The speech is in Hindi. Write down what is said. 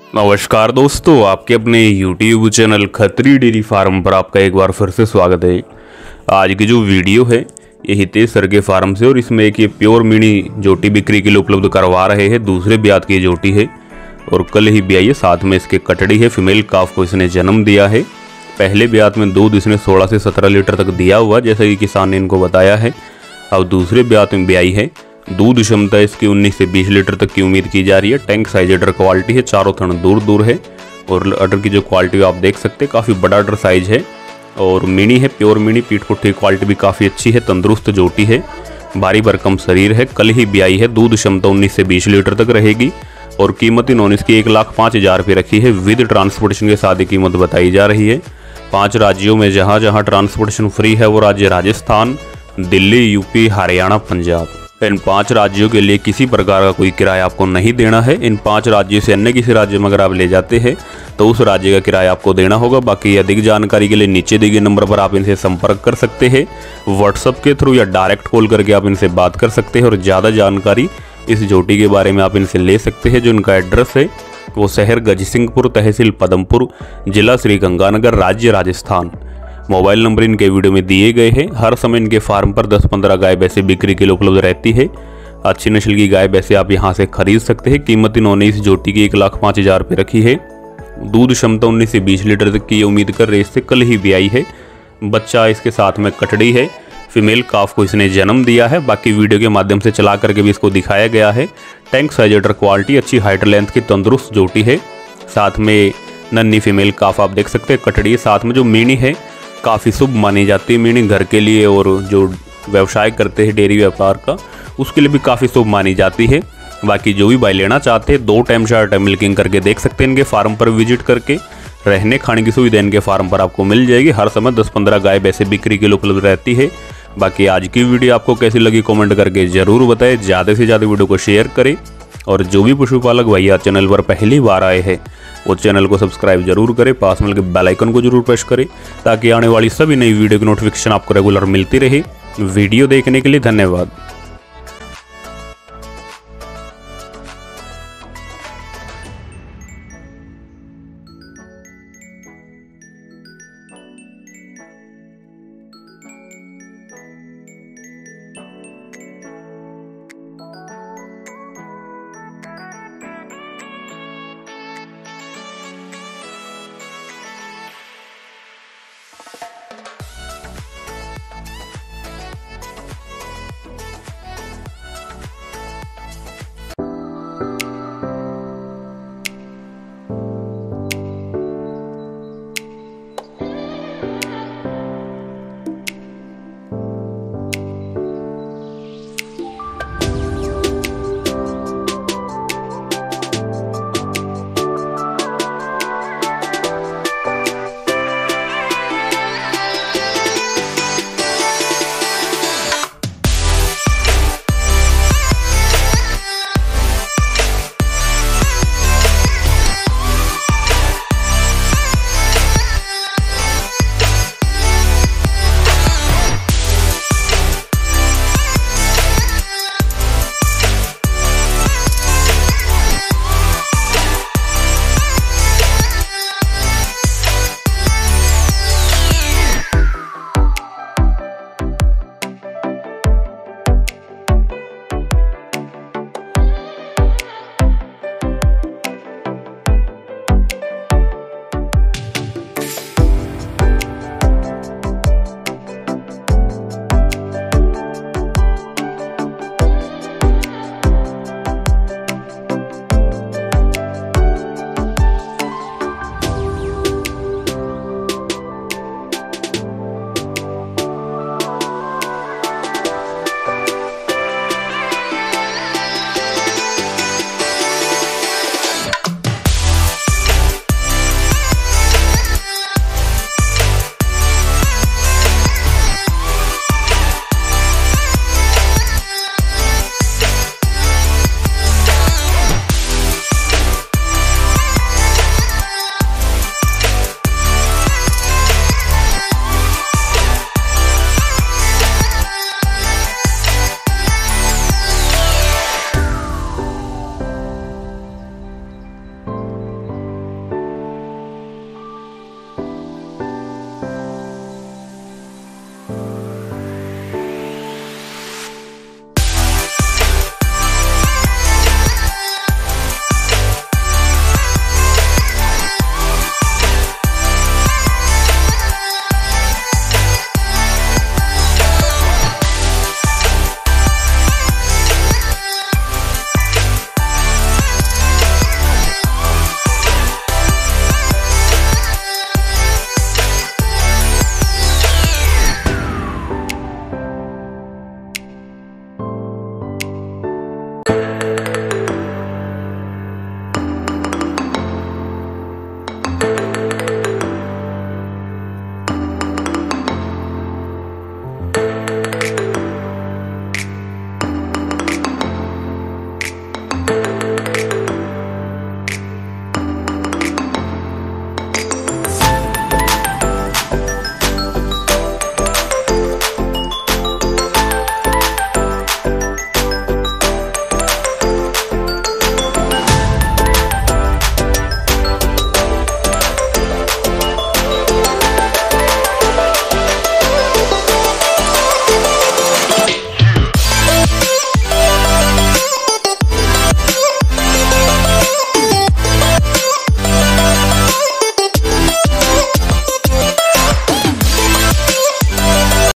नमस्कार दोस्तों, आपके अपने YouTube channel Khatri dairy farm पर आपका एक बार फिर से स्वागत है। आज की जो वीडियो है ये हितेश सर के फार्म से और इसमें एक ये प्योर मिनी जोटी बिक्री के लिए उपलब्ध करवा रहे हैं। दूसरे ब्यात की जोटी है और कल ही ब्याई है, साथ में इसके कटड़ी है। फीमेल काफ को इसने जन्म दिया है। पहले ब्यात में दूध इसने 16 से 17 लीटर तक दिया हुआ, जैसा कि किसान ने इनको बताया है। अब दूसरे ब्यात में ब्याई है। दूध क्षमता इसकी 19 से 20 लीटर तक की उम्मीद की जा रही है। टैंक साइज अडर क्वालिटी है, चारों थन दूर दूर है और अडर की जो क्वालिटी आप देख सकते हैं काफ़ी बड़ा अडर साइज है और मिनी है, प्योर मिनी। पीठ पुट्ठी क्वालिटी भी काफ़ी अच्छी है, तंदुरुस्त जोटी है, भारी भरकम शरीर है। कल ही ब्याई है। दूध क्षमता 19 से 20 लीटर तक रहेगी और कीमत इन्होंने इसकी 1,05,000 रुपये रखी है। विद ट्रांसपोर्टेशन के साथ ही कीमत बताई जा रही है। 5 राज्यों में जहाँ जहाँ ट्रांसपोर्टेशन फ्री है वो राज्य राजस्थान, दिल्ली, यूपी, हरियाणा, पंजाब। इन 5 राज्यों के लिए किसी प्रकार का कोई किराया आपको नहीं देना है। इन 5 राज्यों से अन्य किसी राज्य में अगर आप ले जाते हैं तो उस राज्य का किराया आपको देना होगा। बाकी अधिक जानकारी के लिए नीचे दिए गए नंबर पर आप इनसे संपर्क कर सकते हैं, व्हाट्सएप के थ्रू या डायरेक्ट कॉल करके आप इनसे बात कर सकते हैं और ज़्यादा जानकारी इस जोटी के बारे में आप इनसे ले सकते हैं। जो इनका एड्रेस है वो शहर गजसिंहपुर, तहसील पदमपुर, जिला श्रीगंगानगर, राज्य राजस्थान। मोबाइल नंबर इनके वीडियो में दिए गए हैं। हर समय इनके फार्म पर 10-15 गाय भैंसे बिक्री के लिए उपलब्ध रहती है। अच्छी नस्ल की गाय भैंसे आप यहां से खरीद सकते हैं। कीमत इन्होंने इस जोटी की 1,05,000 रुपये रखी है। दूध क्षमता 19 से 20 लीटर तक की उम्मीद कर रहे। इससे कल ही ब्याई है। बच्चा इसके साथ में कटड़ी है। फीमेल काफ को इसने जन्म दिया है। बाकी वीडियो के माध्यम से चला करके भी इसको दिखाया गया है। टैंक साइज अडर क्वालिटी, अच्छी हाइट लेंथ की तंदुरुस्त जोटी है। साथ में नन्ही फीमेल काफ आप देख सकते हैं, कटड़ी है। साथ में जो मीणी है काफ़ी शुभ मानी जाती है। मीणी घर के लिए और जो व्यवसाय करते हैं डेयरी व्यापार का उसके लिए भी काफ़ी शुभ मानी जाती है। बाकी जो भी भाई लेना चाहते हैं 2 टाइम 4 टाइम मिल्किंग करके देख सकते हैं। इनके फार्म पर विजिट करके रहने खाने की सुविधा इनके फार्म पर आपको मिल जाएगी। हर समय 10-15 गाय भैंसे बिक्री के लिए उपलब्ध रहती है। बाकी आज की वीडियो आपको कैसी लगी कमेंट करके ज़रूर बताएं। ज़्यादा से ज़्यादा वीडियो को शेयर करें और जो भी पशुपालक भैया चैनल पर पहली बार आए हैं वो चैनल को सब्सक्राइब जरूर करें। पास में लगे बेल आइकन को जरूर प्रेस करें ताकि आने वाली सभी नई वीडियो की नोटिफिकेशन आपको रेगुलर मिलती रहे। वीडियो देखने के लिए धन्यवाद।